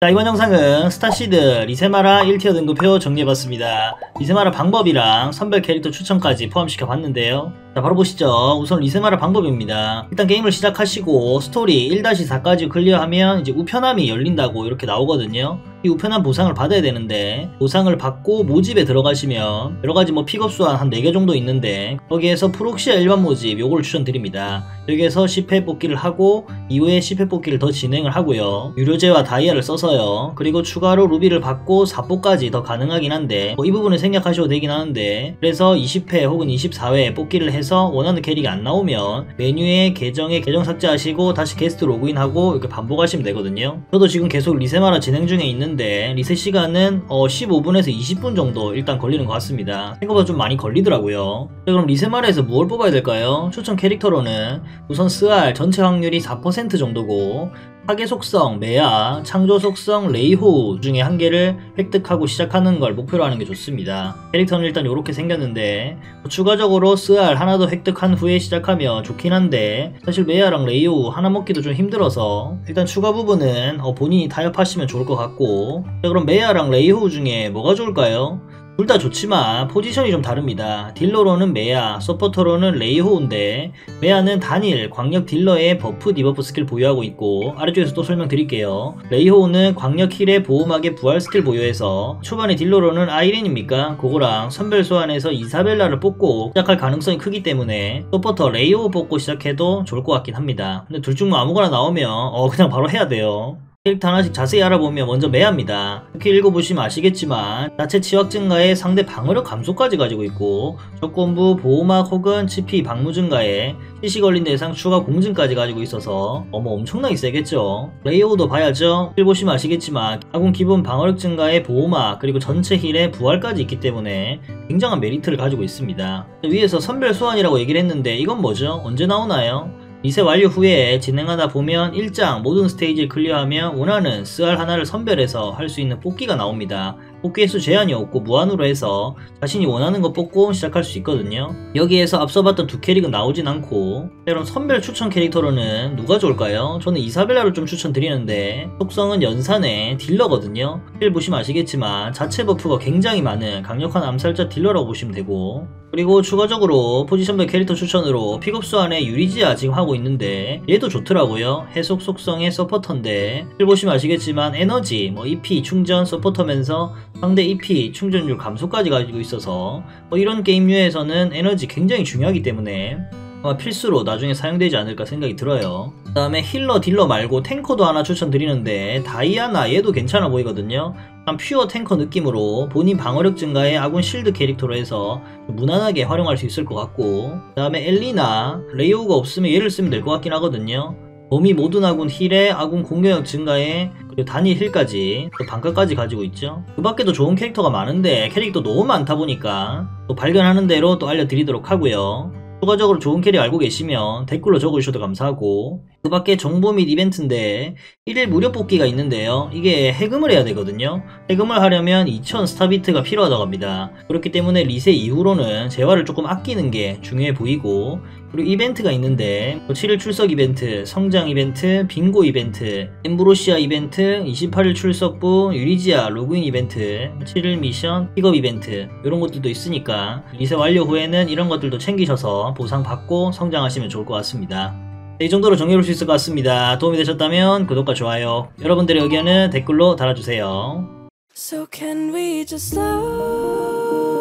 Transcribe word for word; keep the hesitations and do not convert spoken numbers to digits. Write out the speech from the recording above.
자, 이번 영상은 스타시드 리세마라 일 티어 등급표 정리해봤습니다. 리세마라 방법이랑 선별 캐릭터 추천까지 포함시켜 봤는데요. 자, 바로 보시죠. 우선 리세마라 방법입니다. 일단 게임을 시작하시고 스토리 일 사까지 클리어하면 이제 우편함이 열린다고 이렇게 나오거든요. 이 우편함 보상을 받아야 되는데 보상을 받고 모집에 들어가시면 여러가지 뭐 픽업 수한 한 네 개 정도 있는데 거기에서 프록시아 일반 모집 요걸 추천드립니다. 여기에서 십 회 뽑기를 하고 이후에 십 회 뽑기를 더 진행을 하고요. 유료제와 다이아를 써서요. 그리고 추가로 루비를 받고 사포까지 더 가능하긴 한데 뭐 이 부분을 생략하셔도 되긴 하는데, 그래서 이십 회 혹은 이십사 회 뽑기를 해서 원하는 캐릭이 안 나오면 메뉴에 계정에 계정 삭제하시고 다시 게스트 로그인하고 이렇게 반복하시면 되거든요. 저도 지금 계속 리세마라 진행 중에 있는데 리셋 시간은 어 십오 분에서 이십 분 정도 일단 걸리는 것 같습니다. 생각보다 좀 많이 걸리더라고요. 자, 그럼 리세마라에서 무엇을 뽑아야 될까요? 추천 캐릭터로는 우선 스알 전체 확률이 사 퍼센트 정도고 파괴 속성 메아, 창조 속성 레이호 중에 한 개를 획득하고 시작하는 걸 목표로 하는 게 좋습니다. 캐릭터는 일단 이렇게 생겼는데 추가적으로 스알 하나 더 획득한 후에 시작하면 좋긴 한데 사실 메아랑 레이호 하나 먹기도 좀 힘들어서 일단 추가 부분은 어 본인이 타협하시면 좋을 것 같고, 자, 그럼 메아랑 레이호 중에 뭐가 좋을까요? 둘 다 좋지만 포지션이 좀 다릅니다. 딜러로는 메아, 서포터로는 레이호인데 메아는 단일 광역 딜러의 버프 디버프 스킬 보유하고 있고, 아래쪽에서 또 설명드릴게요. 레이호는 광역 힐의 보호막의 부활 스킬 보유해서 초반에 딜러로는 아이렌입니까? 그거랑 선별 소환해서 이사벨라를 뽑고 시작할 가능성이 크기 때문에 서포터 레이호 뽑고 시작해도 좋을 것 같긴 합니다. 근데 둘 중 뭐 아무거나 나오면 어 그냥 바로 해야 돼요. 캐릭터 하나씩 자세히 알아보면 먼저 메아입니다. 이렇게 읽어보시면 아시겠지만 자체 치확 증가에 상대 방어력 감소까지 가지고 있고 조건부 보호막 혹은 치피 방무 증가에 씨씨 걸린 대상 추가 공증까지 가지고 있어서 어머 엄청나게 세겠죠. 레이호도 봐야죠. 읽어보시면 아시겠지만 아군 기본 방어력 증가에 보호막 그리고 전체 힐에 부활까지 있기 때문에 굉장한 메리트를 가지고 있습니다. 위에서 선별 소환이라고 얘기를 했는데 이건 뭐죠? 언제 나오나요? 리셋 완료 후에 진행하다 보면 일 장 모든 스테이지를 클리어하면 원하는 스알 하나를 선별해서 할 수 있는 뽑기가 나옵니다. 뽑기 횟수 제한이 없고 무한으로 해서 자신이 원하는 거 뽑고 시작할 수 있거든요. 여기에서 앞서 봤던 두 캐릭은 나오진 않고, 그럼 선별 추천 캐릭터로는 누가 좋을까요? 저는 이사벨라를 좀 추천드리는데 속성은 연산의 딜러거든요. 힐 보시면 아시겠지만 자체 버프가 굉장히 많은 강력한 암살자 딜러라고 보시면 되고, 그리고 추가적으로 포지션별 캐릭터 추천으로 픽업 수안에 유리지아 지금 하고 있는데 얘도 좋더라고요. 해속 속성의 서포터인데 힐 보시면 아시겠지만 에너지, 뭐 이피 충전 서포터면서 상대 이피 충전율 감소까지 가지고 있어서 뭐 이런 게임류에서는 에너지 굉장히 중요하기 때문에 아마 필수로 나중에 사용되지 않을까 생각이 들어요. 그 다음에 힐러 딜러 말고 탱커도 하나 추천드리는데 다이아나 얘도 괜찮아 보이거든요. 한 퓨어 탱커 느낌으로 본인 방어력 증가에 아군 실드 캐릭터로 해서 무난하게 활용할 수 있을 것 같고, 그 다음에 엘리나 레이오가 없으면 얘를 쓰면 될 것 같긴 하거든요. 범위 모든 아군 힐에 아군 공격력 증가에 그리고 단일 힐까지 또 반가까지 가지고 있죠. 그 밖에도 좋은 캐릭터가 많은데 캐릭터 너무 많다 보니까 또 발견하는 대로 또 알려드리도록 하고요. 추가적으로 좋은 캐릭 알고 계시면 댓글로 적어주셔도 감사하고, 그 밖에 정보 및 이벤트인데 일 일 무료 뽑기가 있는데요. 이게 해금을 해야 되거든요. 해금을 하려면 이천 스타비트가 필요하다고 합니다. 그렇기 때문에 리셋 이후로는 재화를 조금 아끼는 게 중요해 보이고, 그리고 이벤트가 있는데 칠 일 출석 이벤트, 성장 이벤트, 빙고 이벤트, 엠브로시아 이벤트, 이십팔 일 출석부, 유리지아 로그인 이벤트, 칠 일 미션, 픽업 이벤트 이런 것들도 있으니까 리셋 완료 후에는 이런 것들도 챙기셔서 보상 받고 성장하시면 좋을 것 같습니다. 이 정도로 정리해볼 수 있을 것 같습니다. 도움이 되셨다면 구독과 좋아요, 여러분들의 의견은 댓글로 달아주세요. So can we just slow